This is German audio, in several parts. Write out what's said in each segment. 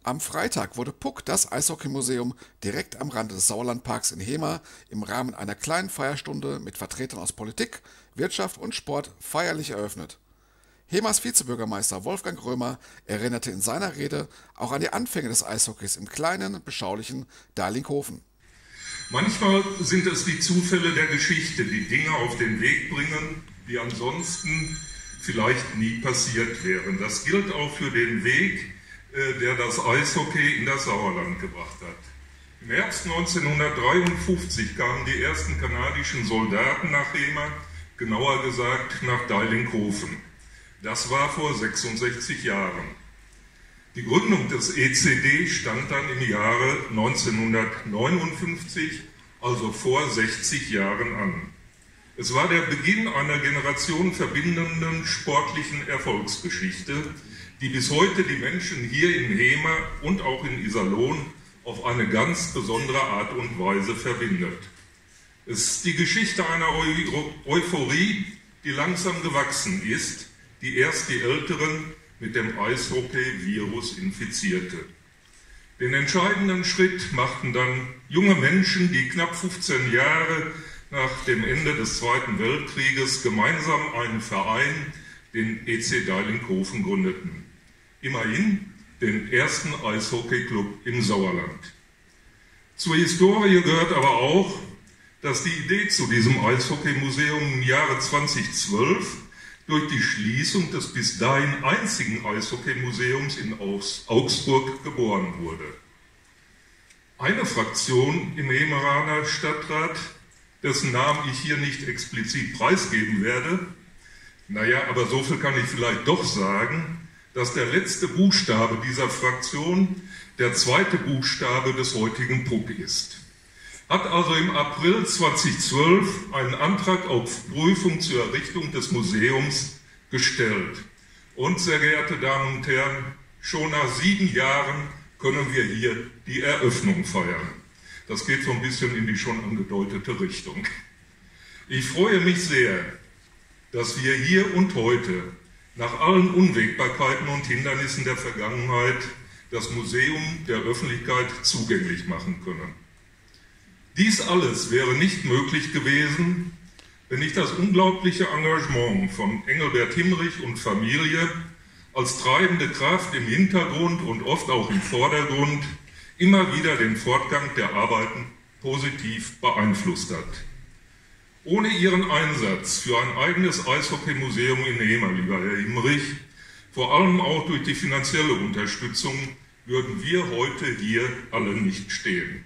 Am Freitag wurde Puck, das Eishockeymuseum, direkt am Rande des Sauerlandparks in Hemer im Rahmen einer kleinen Feierstunde mit Vertretern aus Politik, Wirtschaft und Sport feierlich eröffnet. Hemers Vizebürgermeister Wolfgang Römer erinnerte in seiner Rede auch an die Anfänge des Eishockeys im kleinen, beschaulichen Dahlinghofen. Manchmal sind es die Zufälle der Geschichte, die Dinge auf den Weg bringen, die ansonsten vielleicht nie passiert wären. Das gilt auch für den Weg, der das Eishockey in das Sauerland gebracht hat. Im Herbst 1953 kamen die ersten kanadischen Soldaten nach Hemer, genauer gesagt nach Dahlinghofen. Das war vor 66 Jahren. Die Gründung des ECD stand dann im Jahre 1959, also vor 60 Jahren an. Es war der Beginn einer Generation verbindenden sportlichen Erfolgsgeschichte, die bis heute die Menschen hier in Hemer und auch in Iserlohn auf eine ganz besondere Art und Weise verbindet. Es ist die Geschichte einer Euphorie, die langsam gewachsen ist, die erst die Älteren mit dem Eishockey-Virus infizierte. Den entscheidenden Schritt machten dann junge Menschen, die knapp 15 Jahre nach dem Ende des Zweiten Weltkrieges gemeinsam einen Verein, den EC Dahlinghofen, gründeten. Immerhin den ersten Eishockeyclub im Sauerland. Zur Historie gehört aber auch, dass die Idee zu diesem Eishockeymuseum im Jahre 2012 durch die Schließung des bis dahin einzigen Eishockeymuseums in Augsburg geboren wurde. Eine Fraktion im Hemeraner Stadtrat, dessen Namen ich hier nicht explizit preisgeben werde, aber so viel kann ich vielleicht doch sagen, dass der letzte Buchstabe dieser Fraktion der zweite Buchstabe des heutigen Puck ist. Hat also im April 2012 einen Antrag auf Prüfung zur Errichtung des Museums gestellt. Und, sehr geehrte Damen und Herren, schon nach 7 Jahren können wir hier die Eröffnung feiern. Das geht so ein bisschen in die schon angedeutete Richtung. Ich freue mich sehr, dass wir hier und heute nach allen Unwägbarkeiten und Hindernissen der Vergangenheit das Museum der Öffentlichkeit zugänglich machen können. Dies alles wäre nicht möglich gewesen, wenn nicht das unglaubliche Engagement von Engelbert Himmrich und Familie als treibende Kraft im Hintergrund und oft auch im Vordergrund immer wieder den Fortgang der Arbeiten positiv beeinflusst hat. Ohne Ihren Einsatz für ein eigenes Eishockeymuseum in Hemer, lieber Herr Himmrich, vor allem auch durch die finanzielle Unterstützung, würden wir heute hier alle nicht stehen.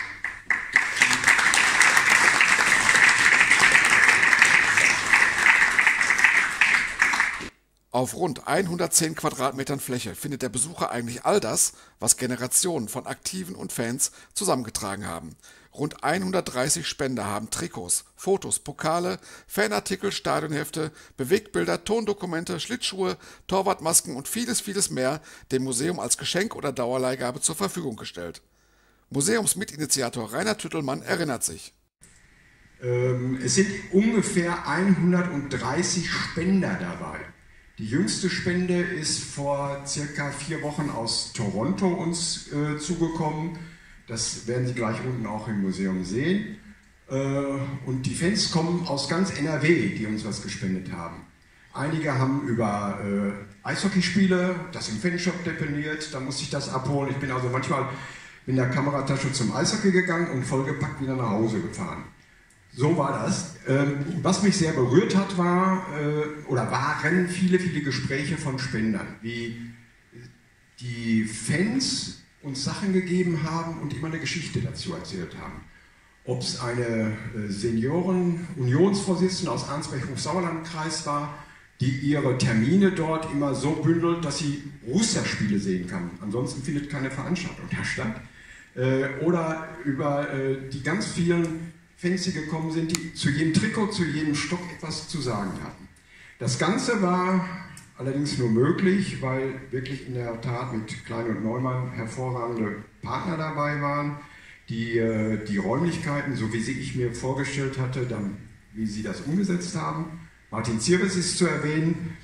Auf rund 110 Quadratmetern Fläche findet der Besucher eigentlich all das, was Generationen von Aktiven und Fans zusammengetragen haben. Rund 130 Spender haben Trikots, Fotos, Pokale, Fanartikel, Stadionhefte, Bewegtbilder, Tondokumente, Schlittschuhe, Torwartmasken und vieles, vieles mehr dem Museum als Geschenk oder Dauerleihgabe zur Verfügung gestellt. Museumsmitinitiator Rainer Tüttelmann erinnert sich. Es sind ungefähr 130 Spender dabei. Die jüngste Spende ist vor circa 4 Wochen aus Toronto uns zugekommen. Das werden Sie gleich unten auch im Museum sehen. Und die Fans kommen aus ganz NRW, die uns was gespendet haben. Einige haben über Eishockeyspiele das im Fanshop deponiert, da musste ich das abholen. Ich bin also manchmal mit der Kameratasche zum Eishockey gegangen und vollgepackt wieder nach Hause gefahren. So war das. Was mich sehr berührt hat, waren viele, viele Gespräche von Spendern, wie die Fans uns Sachen gegeben haben und immer eine Geschichte dazu erzählt haben. Ob es eine Senioren-Unionsvorsitzende aus Arnsberg-Hochsauerlandkreis war, die ihre Termine dort immer so bündelt, dass sie Borussia-Spiele sehen kann. Ansonsten findet keine Veranstaltung da statt. Oder über die ganz vielen Fans, die gekommen sind, die zu jedem Trikot, zu jedem Stock etwas zu sagen hatten. Das Ganze war allerdings nur möglich, weil wirklich in der Tat mit Klein und Neumann hervorragende Partner dabei waren, die die Räumlichkeiten, so wie ich mir vorgestellt hatte, dann, wie sie das umgesetzt haben. Martin Zierwitz ist zu erwähnen,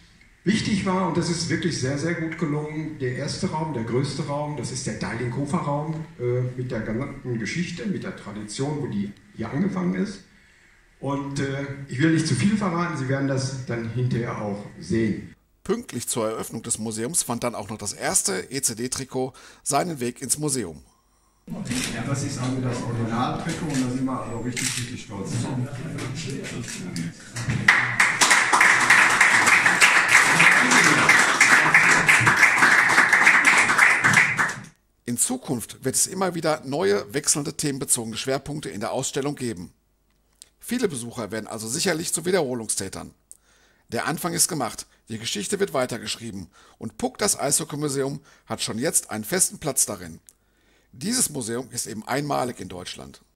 Wichtig war, und das ist wirklich sehr, sehr gut gelungen, der erste Raum, der größte Raum, das ist der Deilinkofer-Raum mit der gesamten Geschichte, mit der Tradition, wo die hier angefangen ist. Und ich will nicht zu viel verraten, Sie werden das dann hinterher auch sehen. Pünktlich zur Eröffnung des Museums fand dann auch noch das erste ECD-Trikot seinen Weg ins Museum. Ja, das ist also das Originaltrikot und da sind wir also richtig, richtig stolz drauf. In Zukunft wird es immer wieder neue, wechselnde themenbezogene Schwerpunkte in der Ausstellung geben. Viele Besucher werden also sicherlich zu Wiederholungstätern. Der Anfang ist gemacht, die Geschichte wird weitergeschrieben und Puck, das Eishockeymuseum, hat schon jetzt einen festen Platz darin. Dieses Museum ist eben einmalig in Deutschland.